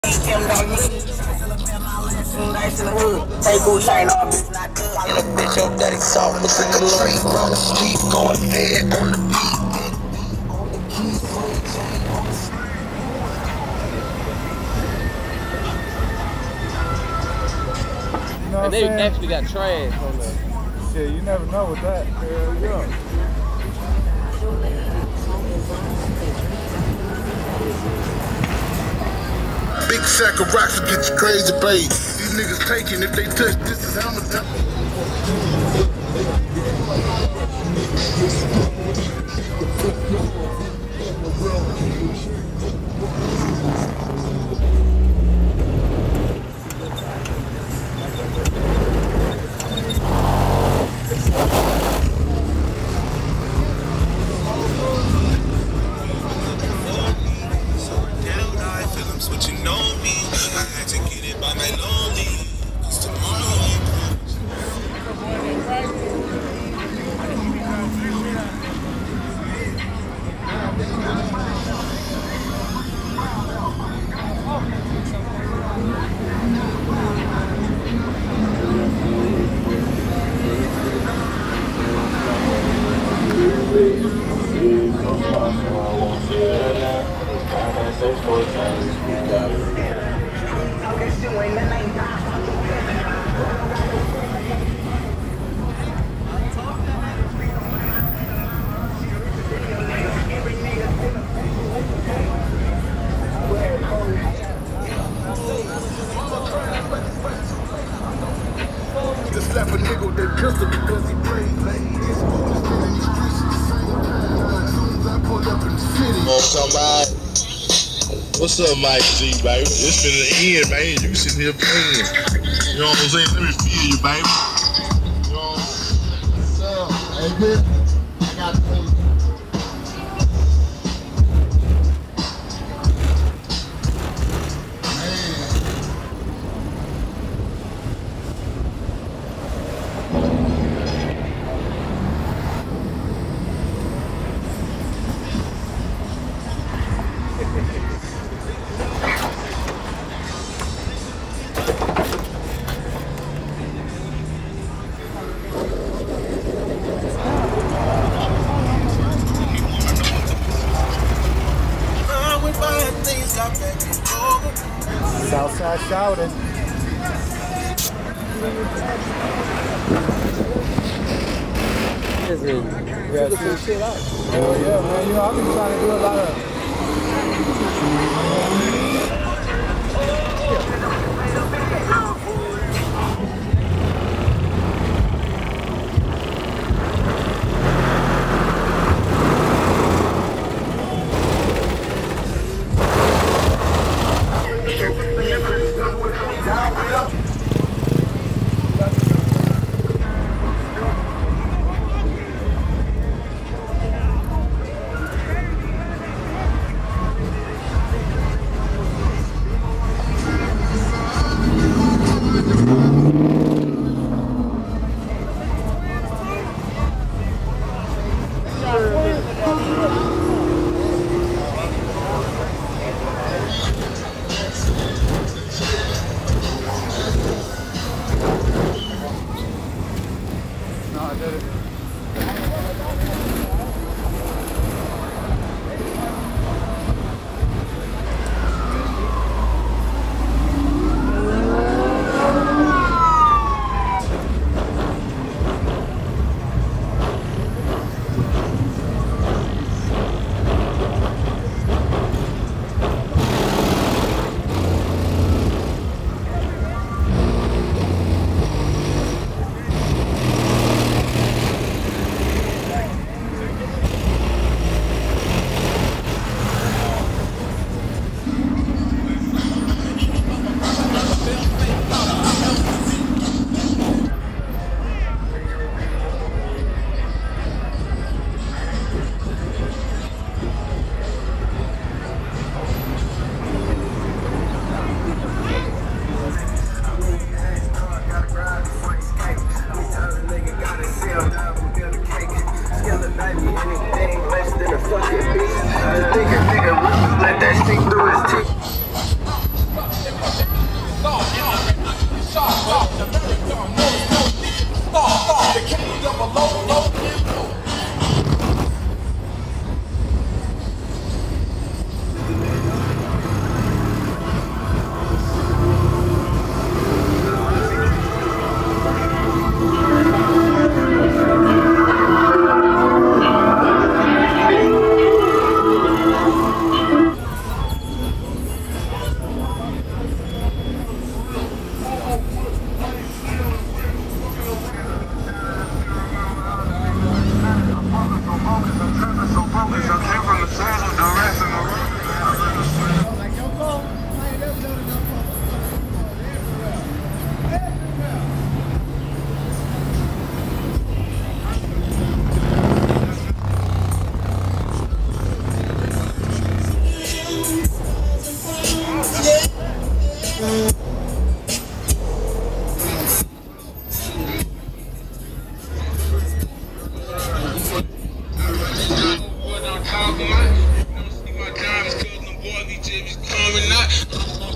Bitch, your daddy soft, looks like a tree. On the street, going fed on the You know and they actually got trash on there. Shit, you never know with that. Hell yeah. Big sack of rocks will get you crazy, babe. These niggas taking if they touch, this is how much time. Switching on me, I had to get it by my lonely. 'Cause tomorrow Just slap a nigga with that pistol because he prayed late. Somebody. What's up, Mike G, baby? It's been the end, man. You sitting here playing. You know what I'm saying? Let me feel you, baby. You know what I'm saying? Hey, man. I got to pay. Southside shouting. Yeah, see shit out. Hell yeah, man. You know, I've been trying to do a lot of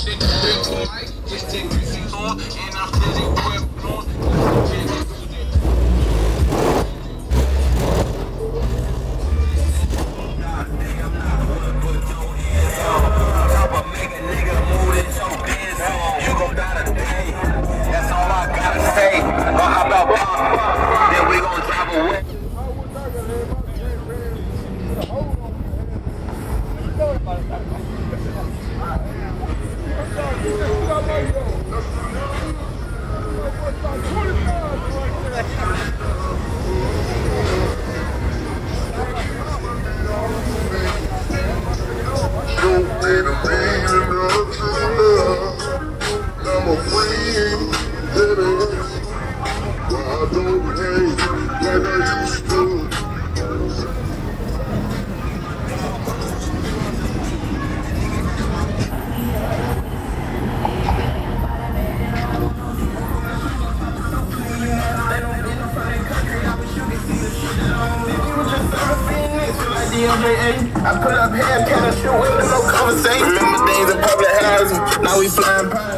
I put up hair, can I shoot with no conversation? Remember days in public housing, now we flying pies.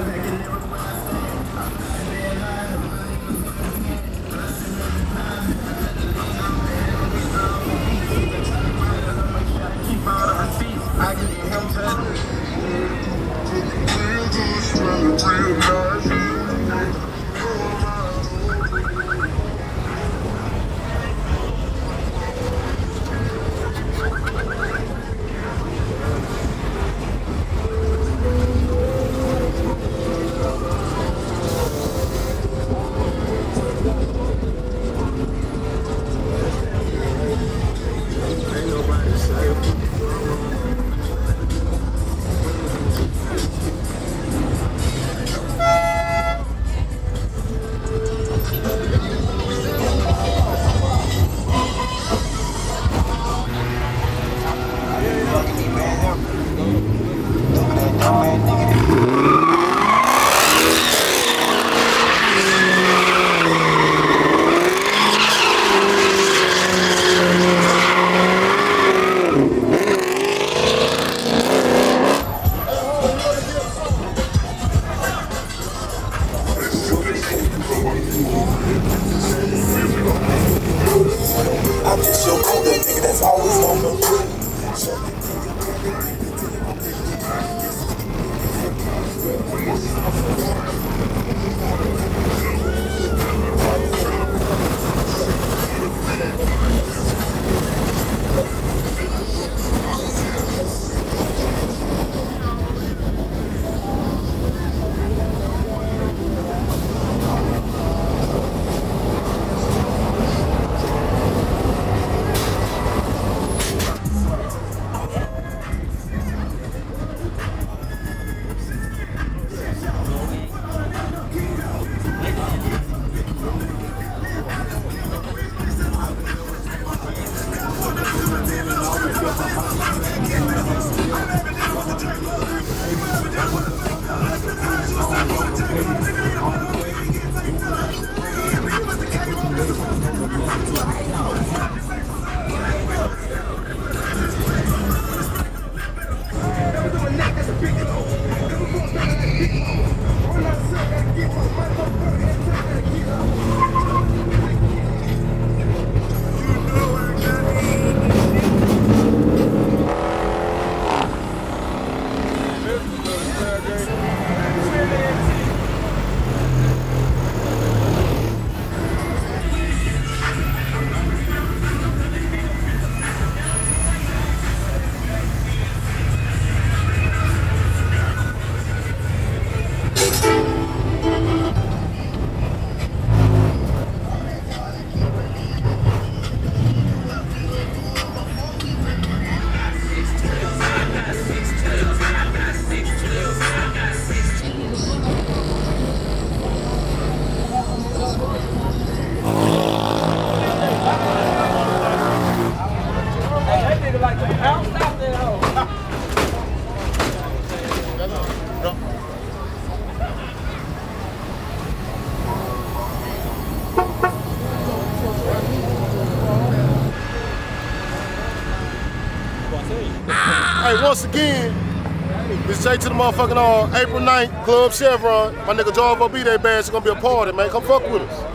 Hey, once again, it's Say to the motherfucking April 9th, Club Chevron. My nigga Jarvo B Day Bash is gonna be a party, man. Come fuck with us.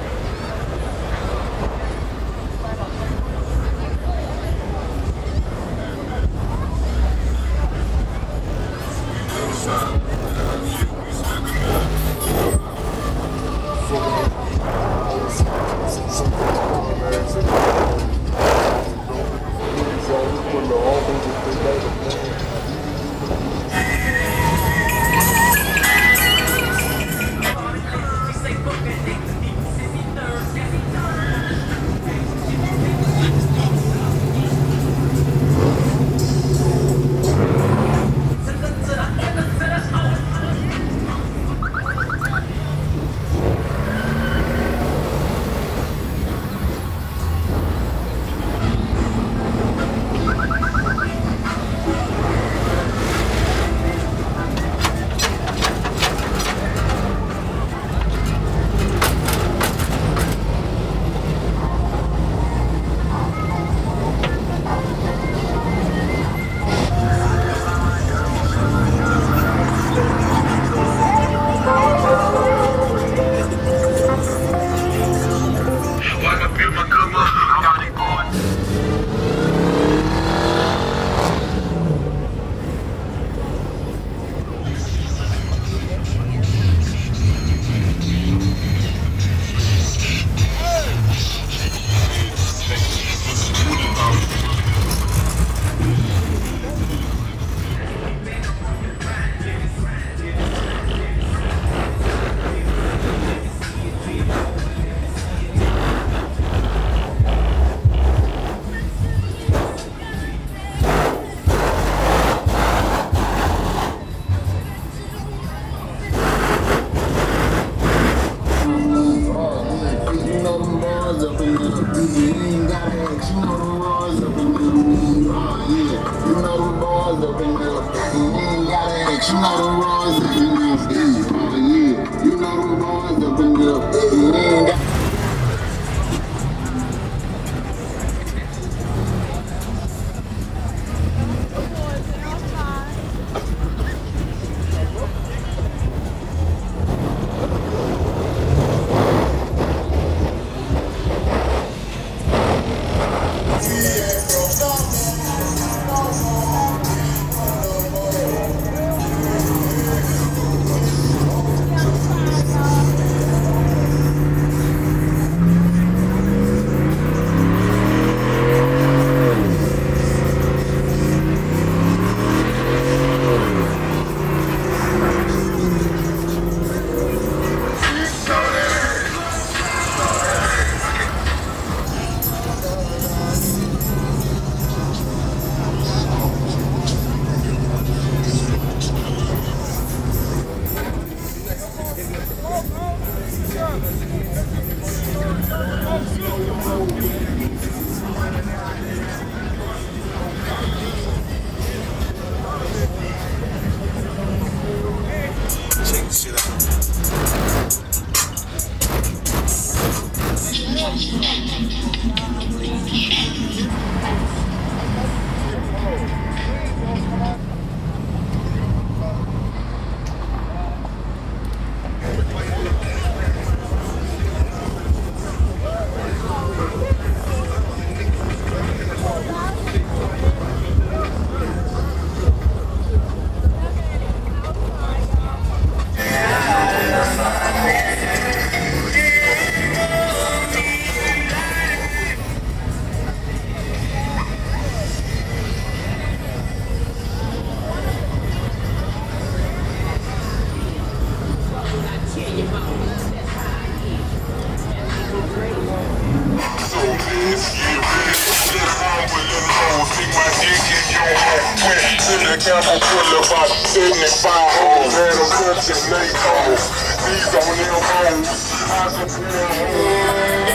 Campbell pull about 75 hoes, had them cuts and lay hoes. These on them hoes, I support hoes.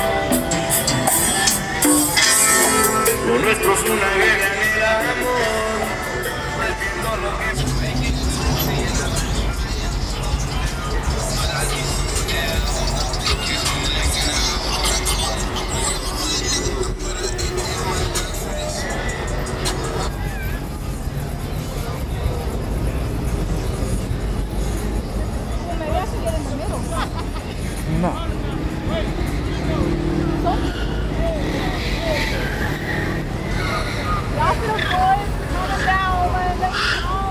Lo nuestro es una guerra en el amor, volviendo lo que es. coming out. Y'all see those boys coming down when they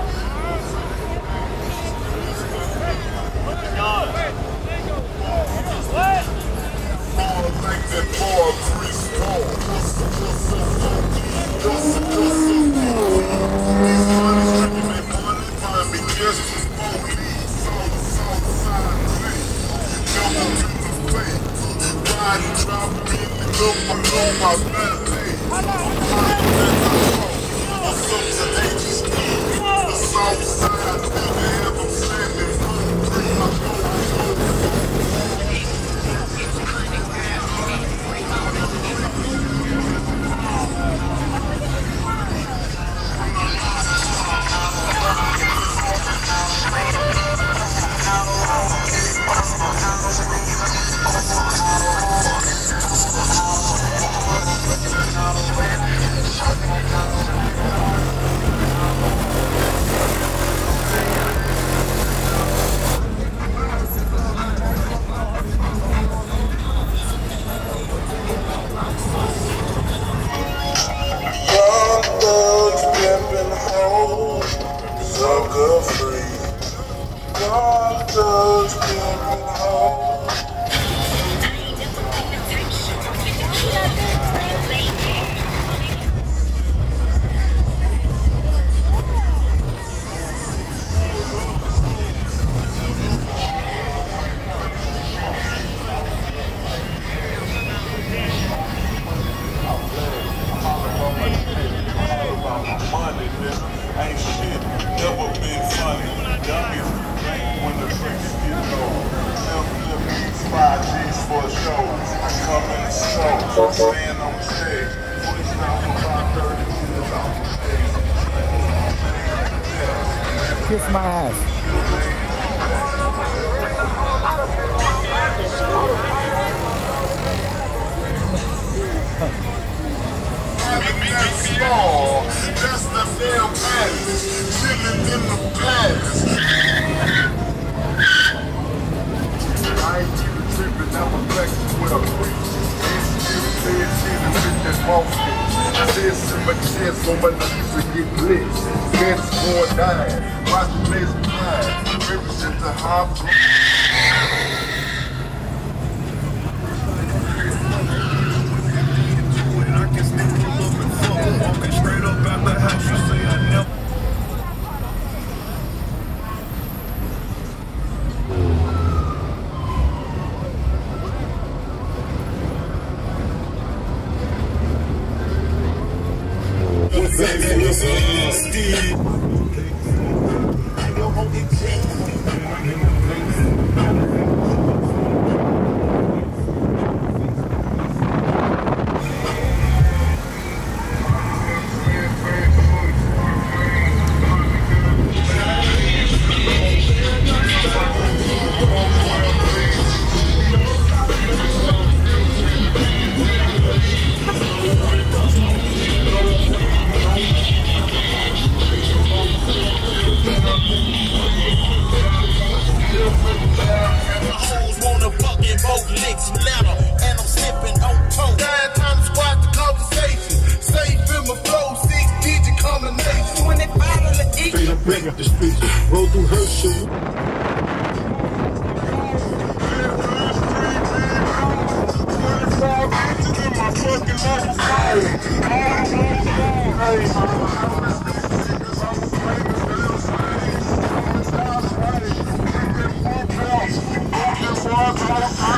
Kiss my ass. That's the damn past. Living in the past. I ain't even tripping, I'm a flexing with a freak. Said shit and bitch that boss shit. Said shit my chest on my knees and get lit. Fence going down. Watch the place climb. Represent the high. Walking straight up out the house, you say I never. The streets roll through her shoe. Hey.